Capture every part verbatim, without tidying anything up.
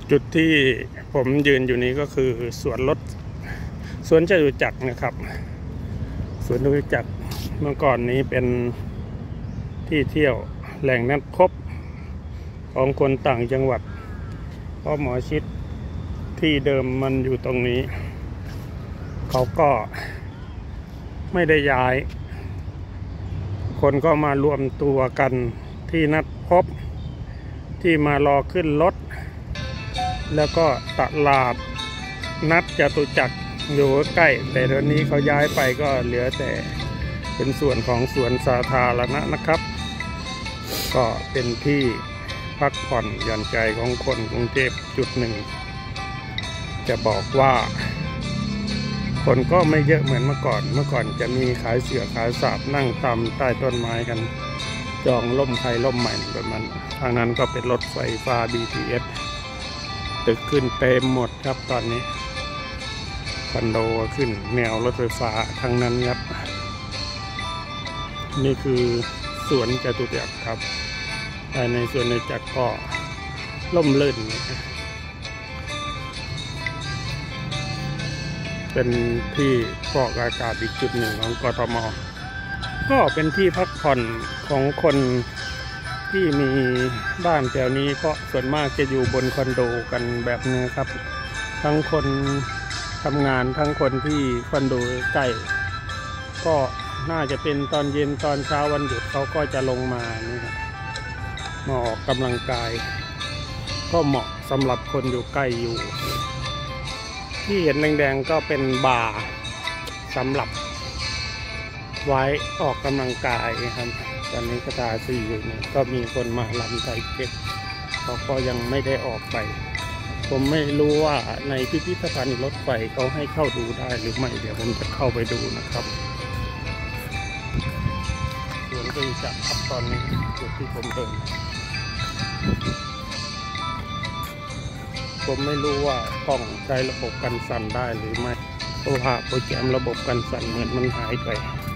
จุดที่ผมยืนอยู่นี้ก็คือสวนรถสวนจตุจักรนะครับสวนจตุจักรเมื่อก่อนนี้เป็นที่เที่ยวแหล่งนัดพบของคนต่างจังหวัดเพราะหมอชิดที่เดิมมันอยู่ตรงนี้เขาก็ไม่ได้ย้ายคนก็มารวมตัวกันที่นัดพบที่มารอขึ้นรถแล้วก็ตลาดนัดจตุจักรอยู่ใกล้แต่ตอนนี้เขาย้ายไปก็เหลือแต่เป็นส่วนของสวนสาธารณะนะครับก็เป็นที่พักผ่อนหย่อนใจของคนกรุงเทพจุดหนึ่งจะบอกว่าคนก็ไม่เยอะเหมือนเมื่อก่อนเมื่อก่อนจะมีขายเสือขายสาบนั่งตามใต้ต้นไม้กันจองล่มใครล่มใหม่แบบนั้นทางนั้นก็เป็นรถไฟฟ้า บี ที เอส ตึกขึ้นเต็มหมดครับตอนนี้คอนโดขึ้นแนวรถไฟฟ้าทั้งนั้นครับนี่คือสวนจตุจักรครับภายในสวนจตุจักรก็ร่มรื่นเป็นที่ฟอกอากาศอีกจุดหนึ่งของกทม.ก็เป็นที่พักผ่อนของคนที่มีบ้านแถวนี้เพราะส่วนมากจะอยู่บนคอนโดกันแบบนี้ครับทั้งคนทำงานทั้งคนที่คอนโดใกล้ก็น่าจะเป็นตอนเย็นตอนเช้าวันหยุดเขาก็จะลงมานี่ครับมาออกกำลังกายก็เหมาะสำหรับคนอยู่ใกล้อยู่ที่เห็นแดงๆก็เป็นบาร์สำหรับไว้ออกกำลังกายครับตอนนี้ก็ทาสีอยู่เนี่ยก็มีคนมาลำไก่เก็บเขาก็ยังไม่ได้ออกไปผมไม่รู้ว่าในพิพิธภัณฑ์รถไฟเขาให้เข้าดูได้หรือไม่เดี๋ยวผมจะเข้าไปดูนะครับสวนจตุจักรครับตอนนี้จุดที่ผมเดินผมไม่รู้ว่ากล้องใช้ระบบกันสั่นได้หรือไม่เพราะว่าโปรแกรมระบบกันสั่นเหมือนมันหายไป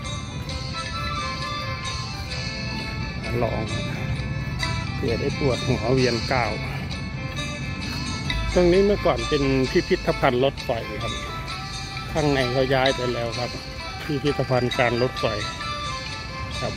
ลองเพื่อได้ปวดหัวเวียนก้าวตรงนี้เมื่อก่อนเป็นพิพิธภัณฑ์รถไฟครับข้างในเขาย้ายไปแล้วครับพิพิธภัณฑ์การรถไฟครับ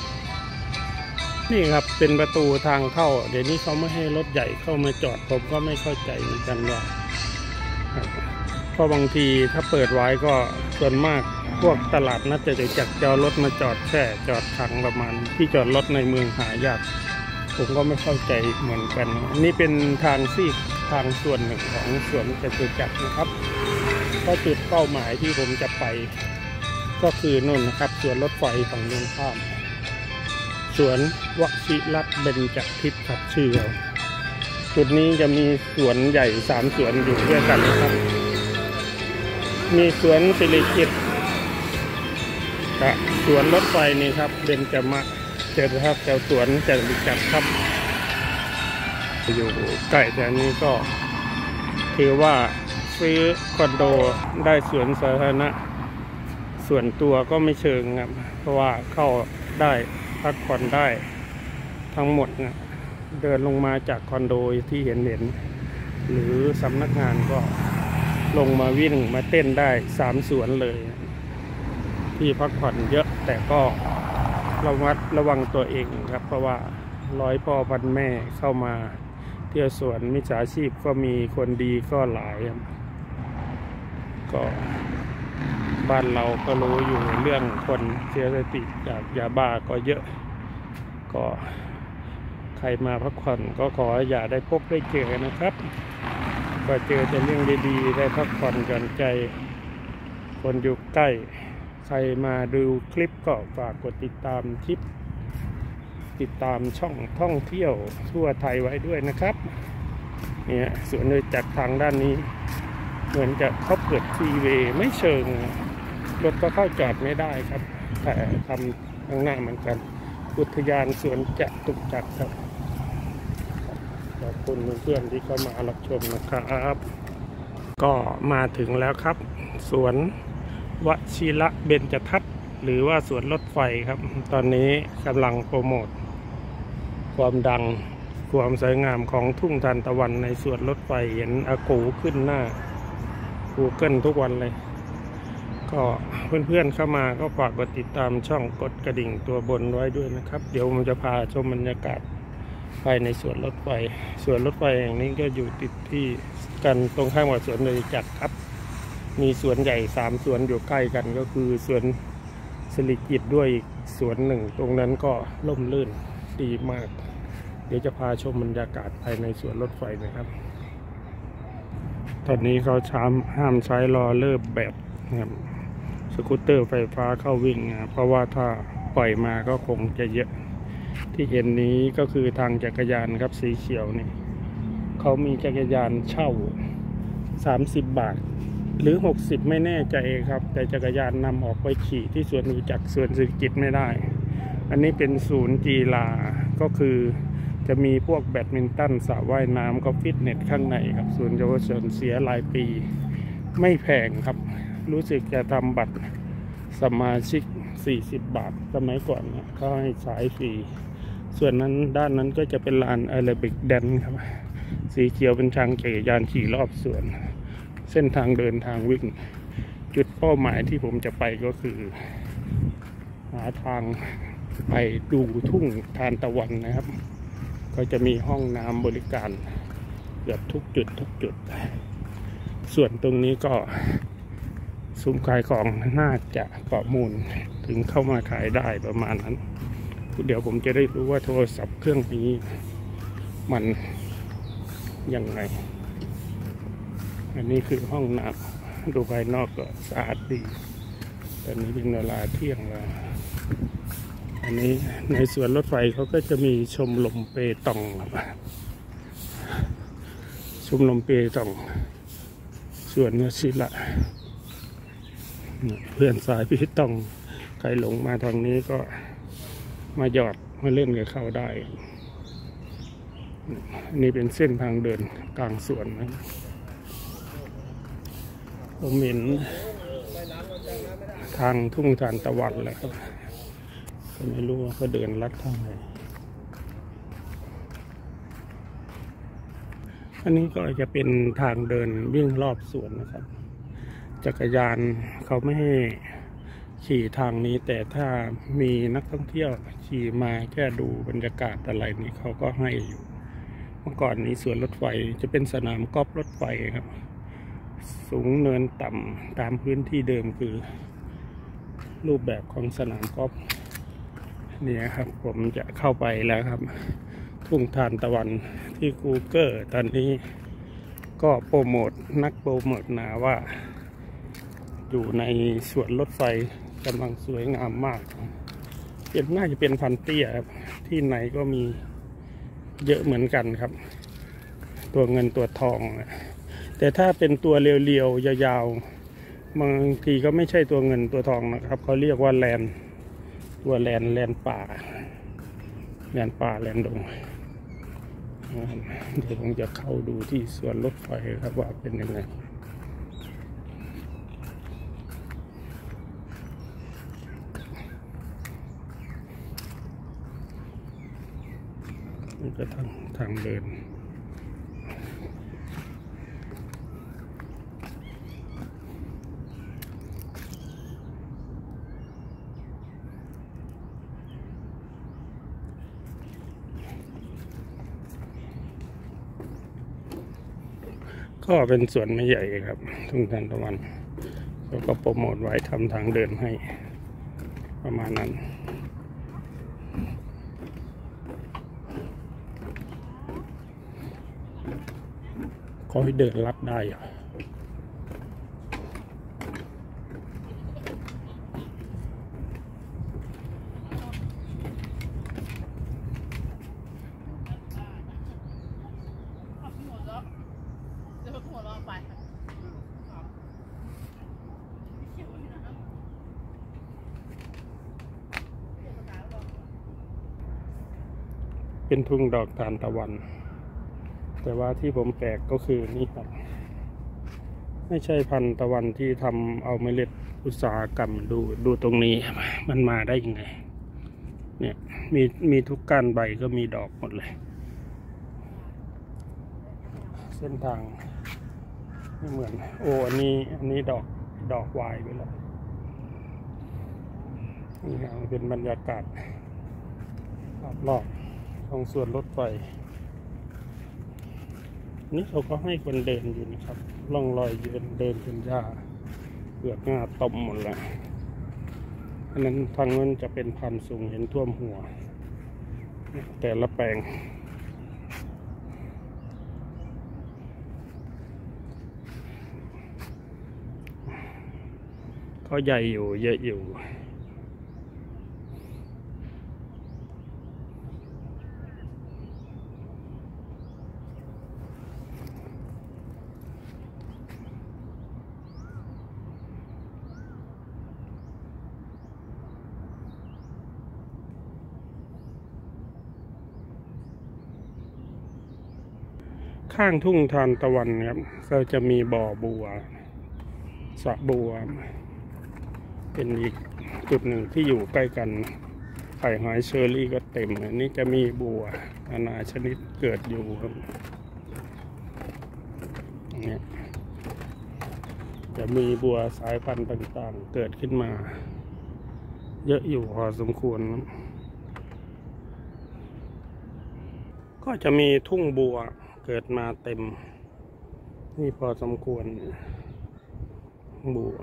นี่ครับเป็นประตูทางเข้าเดี๋ยวนี้เขาไม่ให้รถใหญ่เข้ามาจอดผมก็ไม่เข้าใจเหมือนกันว่าเพราะบางทีถ้าเปิดไว้ก็ส่วนมากพวกตลาดนัดจตุจักรจะเอารถมาจอดแช่จอดขังประมาณที่จอดรถในเมืองหายากผมก็ไม่เข้าใจเหมือนกันนี่เป็นทางซีกทางส่วนหนึ่งของสวนจตุจักรนะครับก็จุดเป้าหมายที่ผมจะไปก็คือนู่นนะครับสวนรถไฟฝั่งตรงข้ามสวนวชิรัตน์เบญจทิพย์ครับชื่อเราจุดนี้จะมีสวนใหญ่สามสวนอยู่ด้วยกันนะครับมีสวนสิริกิติ์กับสวนรถไฟนี่ครับเบญจมะเจอครับแถวสวนจตุจักรครับอยู่ใกล้แถวนี้ก็ถือว่าซื้อคอนโดได้สวนสาธารณะส่วนตัวก็ไม่เชิงครับเพราะว่าเข้าได้พักผ่อนได้ทั้งหมดนะเดินลงมาจากคอนโดที่เห็นเห็นหรือสำนักงานก็ลงมาวิ่งมาเต้นได้สามสวนเลยที่พักผ่อนเยอะแต่ก็ระมัดระวังตัวเองครับเพราะว่าร้อยพ่อพันแม่เข้ามาเที่ยวสวนมิจฉาชีพก็มีคนดีก็หลายก็บ้านเราก็รู้อยู่เรื่องคนเสียสติจากยาบ้าก็เยอะก็ใครมาพักผ่อนก็ขออย่าได้พบได้เจอนะครับก็เจอแต่เรื่องดีๆได้พักผ่อนหย่อนใจคนอยู่ใกล้ใครมาดูคลิปก็ฝากกดติดตามคลิปติดตามช่องท่องเที่ยวทั่วไทยไว้ด้วยนะครับเนี่ยสวนจตุจักรทางด้านนี้เหมือนจะเขาเปิดฟรีเวย์ไม่เชิงรถก็เข้าจอดไม่ได้ครับแต่ทำข้างหน้าเหมือนกันอุทยานสวนจตุจักรครับขอบคุณเพื่อนที่เข้ามารับชมนะครับก็มาถึงแล้วครับสวนวชิระเบญจทัศน์หรือว่าสวนรถไฟครับตอนนี้กำลังโปรโมทความดังความสวยงามของทุ่งทานตะวันในสวนรถไฟเห็นอากูขึ้นหน้า Google ทุกวันเลยก็เพื่อนๆเข้ามาก็ฝากกดติดตามช่องกดกระดิ่งตัวบนไว้ด้วยนะครับเดี๋ยวผมจะพาชมบรรยากาศภายในสวนรถไฟสวนรถไฟแห่งนี้ก็อยู่ติดที่กันตรงข้ามกับสวนจตุจักรครับมีสวนใหญ่สามสวนอยู่ใกล้กันก็คือสวนสิริกิติ์ด้วยอีกสวนหนึ่งตรงนั้นก็ร่มรื่นดีมากเดี๋ยวจะพาชมบรรยากาศภายในสวนรถไฟนะครับตอนนี้เขาช้ามห้ามใช้รอเลิกแบบนะครับสกูตเตอร์ไฟฟ้าเข้าวิ่งนะเพราะว่าถ้าปล่อยมาก็คงจะเยอะที่เห็นนี้ก็คือทางจักรยานครับสีเขียวนี่เขามีจักรยานเช่าสามสิบบาทหรือหกสิบไม่แน่ใจครับแต่จักรยานนำออกไปขี่ที่สวนจตุจักรสวนสิริกิติ์ไม่ได้อันนี้เป็นศูนย์กีฬาก็คือจะมีพวกแบดมินตันสระว่ายน้ำก็ฟิตเนสข้างในครับส่วนเยาวชนเสียรายปีไม่แพงครับรู้สึกจะทำบัตรสมาชิกสี่สิบบาทสมัยก่อนนะเขาให้สายฟรีส่วนนั้นด้านนั้นก็จะเป็นลานแอโรบิกแดนครับสีเขียวเป็นทางจักรยานขี่รอบสวนเส้นทางเดินทางวิ่งจุดเป้าหมายที่ผมจะไปก็คือหาทางไปดูทุ่งทานตะวันนะครับก็จะมีห้องน้ำบริการเกือบทุกจุดทุกจุดส่วนตรงนี้ก็ซุ้มขายของน่าจะประมูลถึงเข้ามาขายได้ประมาณนั้นเดี๋ยวผมจะได้รู้ว่าโทรศัพท์เครื่องนี้มันยังไงอันนี้คือห้องน้ำดูภายนอกก็สะอาดดีตอนนี้เป็นเวลาเที่ยงแล้วอันนี้ในสวนรถไฟเขาก็จะมีชมรมเปตองชมรมเปตองสวนวชิระเพื่อนสายพี่ต้องใครหลงมาทางนี้ก็มาหยอดมาเล่นกับเขาได้อันนี้เป็นเส้นทางเดินกลางสวนนะผมเห็นทางทุ่งทานตะวันเลยครับก็ไม่รู้ว่าเขาเดินลัดทางไหนอันนี้ก็จะเป็นทางเดินวิ่งรอบสวนนะครับจักรยานเขาไม่ให้ขี่ทางนี้แต่ถ้ามีนักท่องเที่ยวขี่มาแค่ดูบรรยากาศอะไรนี้เขาก็ให้อยู่เมื่อก่อนนี้สวนรถไฟจะเป็นสนามกอล์ฟรถไฟครับสูงเนินต่ำตามพื้นที่เดิมคือรูปแบบของสนามกอล์ฟเนี่ยครับผมจะเข้าไปแล้วครับทุ่งทานตะวันที่ Google ตอนนี้ก็โปรโมทนักโปรโมทนาว่าอยู่ในสวนรถไฟกำลังสวยงามมากเป็นน่าจะเป็นพันเตี้ยครับที่ไหนก็มีเยอะเหมือนกันครับตัวเงินตัวทองแต่ถ้าเป็นตัวเรียวๆยาวๆบางทีก็ไม่ใช่ตัวเงินตัวทองนะครับเขาเรียกว่าแลนตัวแลนแลนป่าแลนป่าแลนดงเดี๋ยวผมจะเข้าดูที่สวนรถไฟครับว่าเป็นยังไงนี่ก็ทางทางเดินก็เป็นสวนไม่ใหญ่ครับทุ่งทานตะวันแล้วก็โปรโมทไว้ทำทางเดินให้ประมาณนั้นขอให้เดินลัดได้อะเป็นทุ่งดอกทานตะวันแต่ว่าที่ผมแปลกก็คือนี่ครับไม่ใช่พันธุ์ตะวันที่ทำเอาเมล็ดอุตสาหกรรมดูดูตรงนี้มันมาได้ยังไงเนี่ยมีมีทุกก้านใบก็มีดอกหมดเลยเส้นทางไม่เหมือนโอ้อันนี้อันนี้ดอกดอกวายไปแล้วนี่ครับเป็นบรรยากาศรอบๆของสวนรถไฟนี่เขาก็ให้คนเดินอยู่นะครับล่องรอยยืนเดินเป็นหญ้าเปลือกหญ้าตมหมดแล้วอันนั้นทางนั้นจะเป็นพันธุ์สูงเห็นท่วมหัวแต่ละแปลงก็ใหญ่อยู่เยอะอยู่ข้างทุ่งทานตะวันครับก็จะมีบ่อบัวสระบัวเป็นอีกจุดหนึ่งที่อยู่ใกล้กันไผ่หอยเชอรี่ก็เต็มอันนี้จะมีบัวนานาชนิดเกิดอยู่ครับเนี่ยจะมีบัวสายพันธุ์ต่างๆเกิดขึ้นมาเยอะอยู่พอสมควรก็จะมีทุ่งบัวเกิดมาเต็มนี่พอสมควรบัว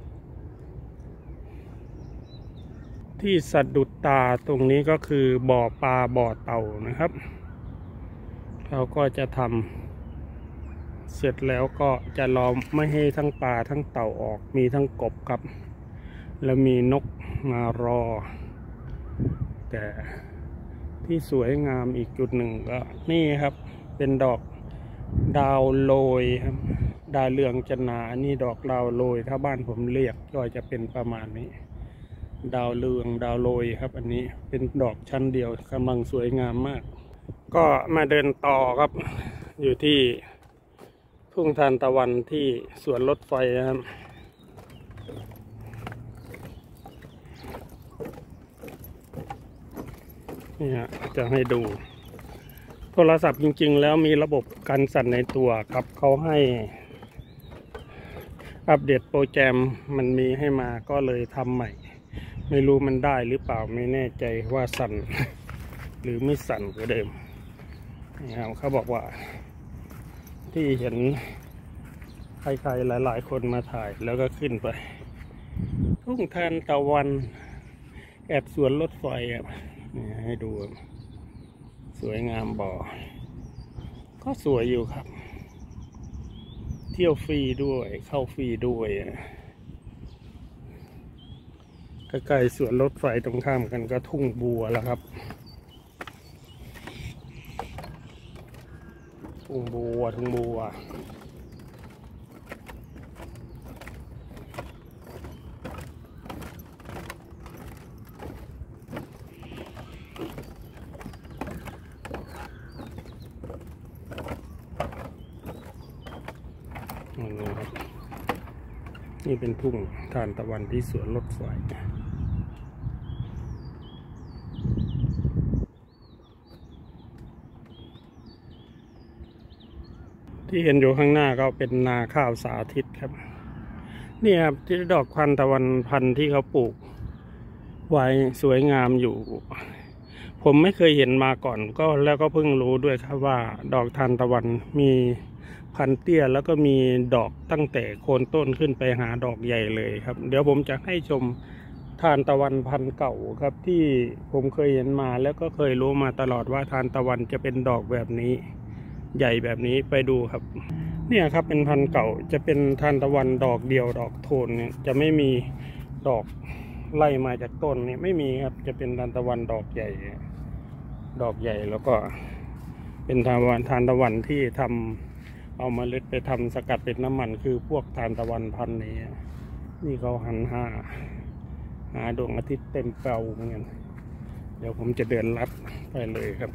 ที่สะดุดตาตรงนี้ก็คือบ่อปลาบ่อเต่านะครับเขาก็จะทำเสร็จแล้วก็จะล้อมไม่ให้ทั้งปลาทั้งเต่าออกมีทั้งกบครับแล้วมีนกมารอแต่ที่สวยงามอีกจุดหนึ่งก็นี่ครับเป็นดอกดาวโรยครับดาวเรืองจันนาอันนี้ดอกดาวโรยถ้าบ้านผมเรียกก็จะเป็นประมาณนี้ดาวเรืองดาวโรยครับอันนี้เป็นดอกชั้นเดียวกำลังสวยงามมากก็มาเดินต่อครับอยู่ที่ทุ่งทานตะวันที่สวนรถไฟนะครับนี่ฮะจะให้ดูโทรศัพท์จริงๆแล้วมีระบบกันสั่นในตัวครับเขาให้อัปเดตโปรแกรมมันมีให้มาก็เลยทำใหม่ไม่รู้มันได้หรือเปล่าไม่แน่ใจว่าสั่นหรือไม่สั่นกว่าเดิมนี่ครับเขาบอกว่าที่เห็นใครๆหลายๆคนมาถ่ายแล้วก็ขึ้นไปทุ่งทานตะวันแอบสวนรถไฟอ่ะนี่ให้ดูสวยงามบ่อก็สวยอยู่ครับเที่ยวฟรีด้วยเข้าฟรีด้วยใกล้ๆสวนรถไฟตรงข้ามกันก็ทุ่งบัวแล้วครับทุ่งบัวทุ่งบัวนี่เป็นทุ่งทานตะวันที่สวนรถไฟที่เห็นอยู่ข้างหน้าก็เป็นนาข้าวสาธิตครับนี่ครับที่ดอกทานตะวันพันธุ์ที่เขาปลูกไว้สวยงามอยู่ผมไม่เคยเห็นมาก่อนก็แล้วก็เพิ่งรู้ด้วยครับว่าดอกทานตะวันมีพันเตี้ยแล้วก็มีดอกตั้งแต่โคนต้นขึ้นไปหาดอกใหญ่เลยครับเดี๋ยวผมจะให้ชมทานตะวันพันธุ์เก่าครับที่ผมเคยเห็นมาแล้วก็เคยรู้มาตลอดว่าทานตะวันจะเป็นดอกแบบนี้ใหญ่แบบนี้ไปดูครับเนี่ยครับเป็นพันธุ์เก่าจะเป็นทานตะวันดอกเดียวดอกโทนเนี่ยจะไม่มีดอกไล่มาจากต้นเนี่ยไม่มีครับจะเป็นทานตะวันดอกใหญ่ดอกใหญ่แล้วก็เป็นทานตะวันทานตะวันที่ทำเอาเมล็ดไปทำสกัดเป็นน้ำมันคือพวกทานตะวันพันธุ์นี้นี่เขาหันหาหาดวงอาทิตย์เต็มเปล่าเหมือนกันเดี๋ยวผมจะเดินลัดไปเลยครับ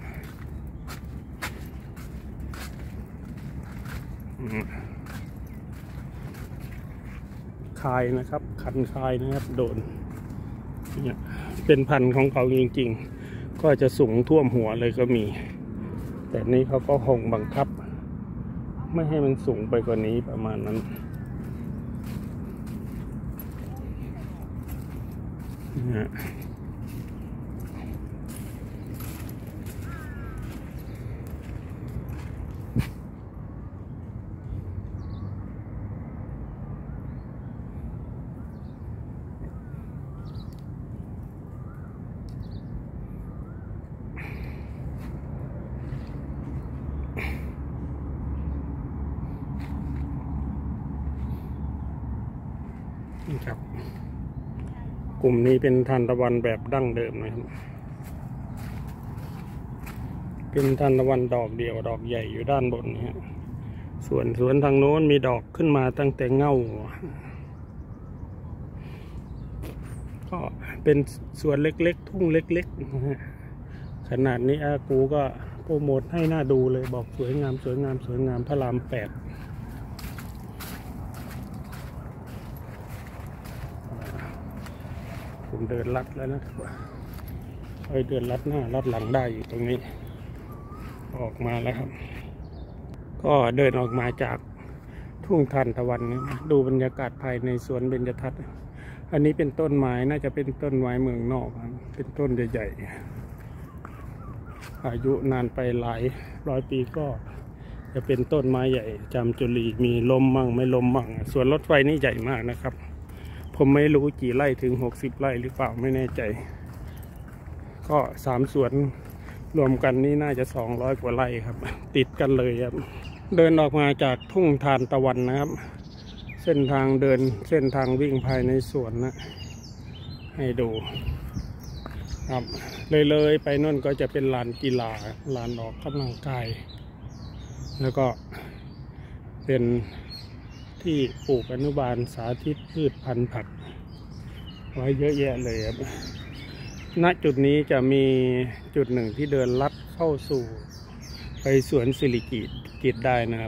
คายนะครับคันคายนะครับโดนเนี่ยเป็นพันธุ์ของเขาจริงๆก็จะสูงท่วมหัวเลยก็มีแต่นี้เขาก็คงบังคับไม่ให้มันสูงไปกว่านี้ประมาณนั้นนะนี่ครับกลุ่มนี้เป็นทานตะวันแบบดั้งเดิมนะครับเป็นทานตะวันดอกเดียวดอกใหญ่อยู่ด้านบนนี่ฮะส่วนสวนทางโน้นมีดอกขึ้นมาตั้งแต่เง่าก็เป็นสวนเล็กๆทุ่งเล็กๆนะฮะขนาดนี้อากูก็โปรโมทให้หน้าดูเลยบอกสวยงามสวยงามสวยงามพระรามแปดผมเดินลัดแล้วนะครับไอ้เดินลัดหน้าลัดหลังได้อยู่ตรงนี้ออกมาแล้วครับก็เดินออกมาจากทุ่งทานตะวันนะดูบรรยากาศภายในสวนเบญจทัศน์อันนี้เป็นต้นไม้น่าจะเป็นต้นไม้เมืองนอกเป็นต้นใหญ่ๆอายุนานไปหลายร้อยปีก็จะเป็นต้นไม้ใหญ่จามจุลีมีลมมั่งไม่ลมมั่งสวนรถไฟนี่ใหญ่มากนะครับผมไม่รู้กี่ไร่ถึงหกสิบไร่หรือเปล่าไม่แน่ใจก็สามสวนรวมกันนี่น่าจะสองร้อยกว่าไร่ครับติดกันเลยครับเดินออกมาจากทุ่งทานตะวันนะครับเส้นทางเดินเส้นทางวิ่งภายในสวนนะให้ดูครับเลยๆไปนู่นก็จะเป็นลานกีฬาลานออกกำลังกายแล้วก็เป็นที่ปลูกอนุบาลสาธิตพืชพันธุ์ผักไว้เยอะแยะเลยครับณจุดนี้จะมีจุดหนึ่งที่เดินลัดเข้าสู่ไปสวนสิริกิติ์ได้นะครับ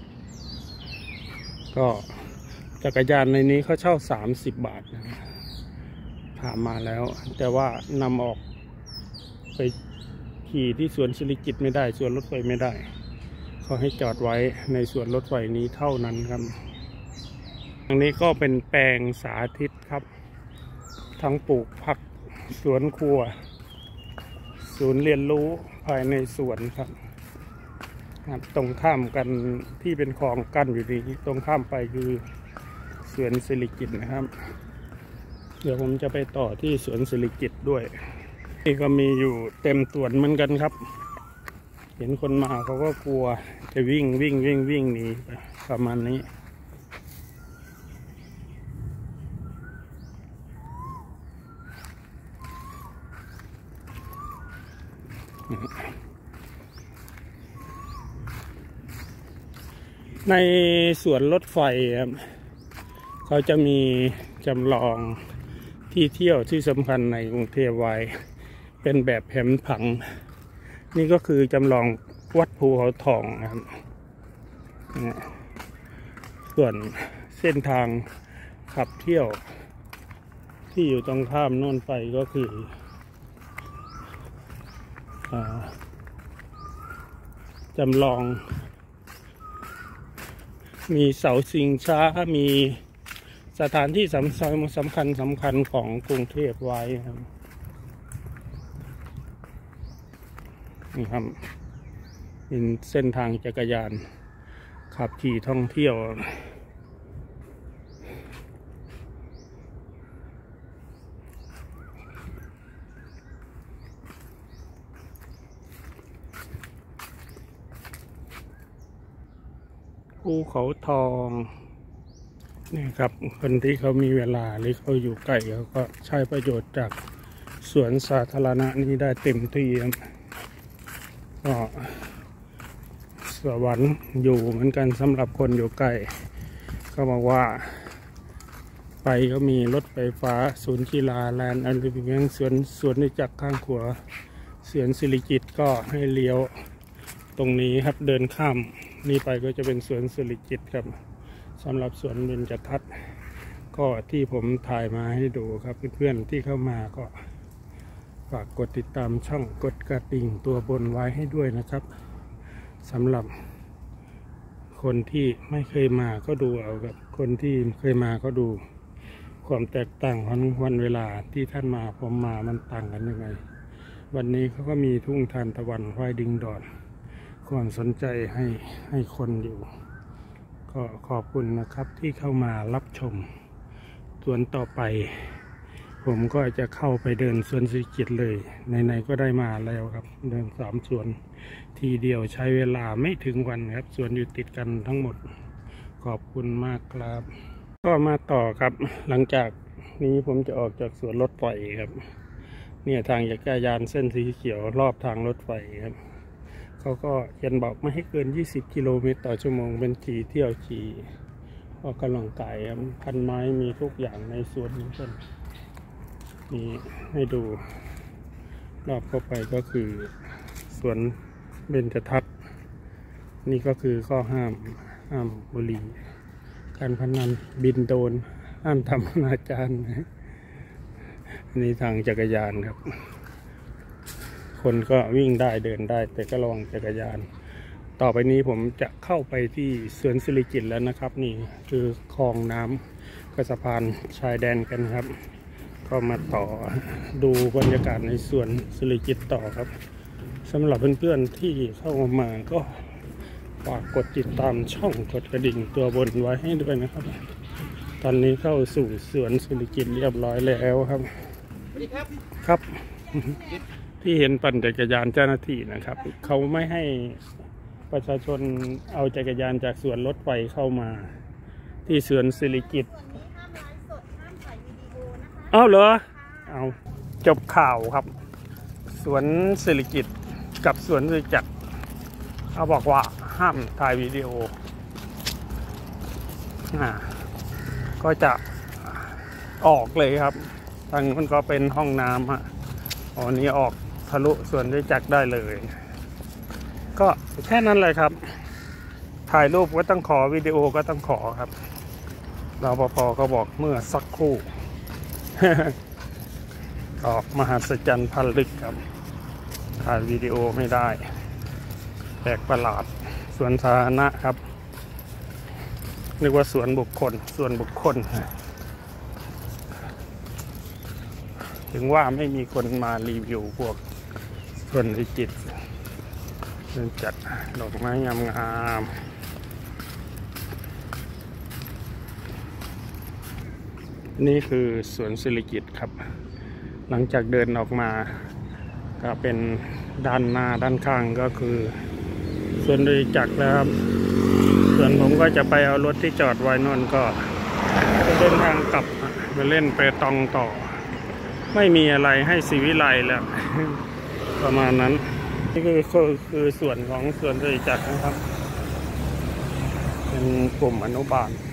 ก็จักรยานในนี้เขาเช่าสามสิบบาทนะถามมาแล้วแต่ว่านำออกไปขี่ที่สวนสิริกิติ์ไม่ได้สวนรถไฟไม่ได้เขาให้จอดไว้ในสวนรถไฟนี้เท่านั้นครับตรงนี้ก็เป็นแปลงสาธิตครับทั้งปลูกผักสวนครัวศูนย์เรียนรู้ภายในสวนครับตรงข้ามกันที่เป็นคลองกั้นอยู่ดีตรงข้ามไปคือสวนสิริกิติ์นะครับเดี๋ยวผมจะไปต่อที่สวนสิริกิติ์ด้วยนี่ก็มีอยู่เต็มสวนเหมือนกันครับเห็นคนมาเขาก็กลัวจะวิ่งวิ่งวิ่งวิ่งหนีประมาณนี้ในสวนรถไฟครับเขาจะมีจำลองที่เที่ยวที่สำคัญในกรุงเทพไว้เป็นแบบแผนผังนี่ก็คือจำลองวัดภูเขาทองนะครับส่วนเส้นทางขับเที่ยวที่อยู่ตรงข้ามโน่นไปก็คือจำลองมีเสาชิงช้ามีสถานที่สำคัญสำคัญสำคัญของกรุงเทพไว้ครับนี่ครับเป็นเส้นทางจักรยานขับขี่ท่องเที่ยวภูเขาทองนี่ครับคนที่เขามีเวลาหรือเขาอยู่ใกล้เขาก็ใช้ประโยชน์จากสวนสาธารณะนี้ได้เต็มที่ก็สวรรค์อยู่เหมือนกันสำหรับคนอยู่ใกล้ก็บอกว่าไปก็มีรถไฟฟ้าศูนย์กีฬาแลนด์อันลิบิงสวนสวนในจักรข้างขวาสวนสิริกิติ์ก็ให้เลี้ยวตรงนี้ครับเดินข้ามนี่ไปก็จะเป็นสวนสิริกิติ์ครับสำหรับสวนเบญจทัศน์ก็ที่ผมถ่ายมาให้ดูครับเพื่อนๆที่เข้ามาก็ฝากกดติดตามช่องกดกระดิ่งตัวบนไว้ให้ด้วยนะครับสำหรับคคนที่ไม่เคยมาก็ดูเอากับคนที่เคยมาก็ดูความแตกต่างของวันเวลาที่ท่านมาผมมามันต่างกันยังไงวันนี้เขาก็มีทุ่งทานตะวันควายดิงดอนความสนใจให้ให้คนอยู่ก็ขอบคุณนะครับที่เข้ามารับชมส่วนต่อไปผมก็จะเข้าไปเดินสวนสิริกิติ์เลยไหนๆก็ได้มาแล้วครับเดินสามสวนทีเดียวใช้เวลาไม่ถึงวันครับสวนอยู่ติดกันทั้งหมดขอบคุณมากครับก็มาต่อครับหลังจากนี้ผมจะออกจากสวนรถไฟครับเนี่ยทางจักรยานเส้นสีเขียวรอบทางรถไฟครับเขาก็เขียนบอกไม่ให้เกินยี่สิบกิโลเมตรต่อชั่วโมงเป็นขี่เที่ยวขี่ออกกำลังกายครับพันไม้มีทุกอย่างในสวนนี้ต้นนี่ให้ดูรอบเข้าไปก็คือสวนเบญจทัศน์นี่ก็คือข้อห้ามห้ามบุหรี่การพนันบินโดนห้ามทำอนาจารนี่ทางจักรยานครับคนก็วิ่งได้เดินได้แต่ก็ระวังจักรยานต่อไปนี้ผมจะเข้าไปที่สวนสิริกิติ์แล้วนะครับนี่คือคลองน้ำกับสะพานชายแดนกันครับก็มาต่อดูบรรยากาศในสวนสิริกิติ์ต่อครับสำหรับเพื่อนๆที่เข้ามาก็ฝากกดติดตามช่องกดกระดิ่งตัวบนไว้ให้ด้วยนะครับตอนนี้เข้าสู่สวนสิริกิติ์เรียบร้อยแล้วครับสวัสดีครับครับที่เห็นปั่นจักรยานเจ้าหน้าที่นะครับเขาไม่ให้ประชาชนเอาจักรยานจากสวนรถไฟเข้ามาที่สวนสิริกิติ์อ้าวเหรอเอาจบข่าวครับสวนสิริกิติ์กับสวนจตุจักรเขาบอกว่าห้ามถ่ายวิดีโออ่าก็จะออกเลยครับทางนั้นก็เป็นห้องน้ำฮะอ๋อนี้ออกทะลุสวนจตุจักรได้เลยก็แค่นั้นเลยครับถ่ายรูปก็ต้องขอวิดีโอก็ต้องขอครับรปภก็บอกเมื่อสักครู่ออกมหัศจรรย์พันลึกครับถ่ายวิดีโอไม่ได้แปลกประหลาดสวนสาธารณะครับนึกว่าสวนบุคคลสวนบุคคลถึงว่าไม่มีคนมารีวิวพวกสวนสิริกิติ์เดินจัดดอกไม้งามๆนี่คือสวนสิริกิติ์ครับหลังจากเดินออกมาก็เป็นด้านหน้าด้านข้างก็คือสวนจตุจักรแล้วครับส่วนผมก็จะไปเอารถที่จอดไว้นนก็จะเดินทางกลับไปเล่นเปตองต่อไม่มีอะไรให้ศรีวิไลแล้วประมาณนั้นนี่คือคือคือส่วนของสวนจตุจักรนะครับเป็นกลุ่มอนุบาล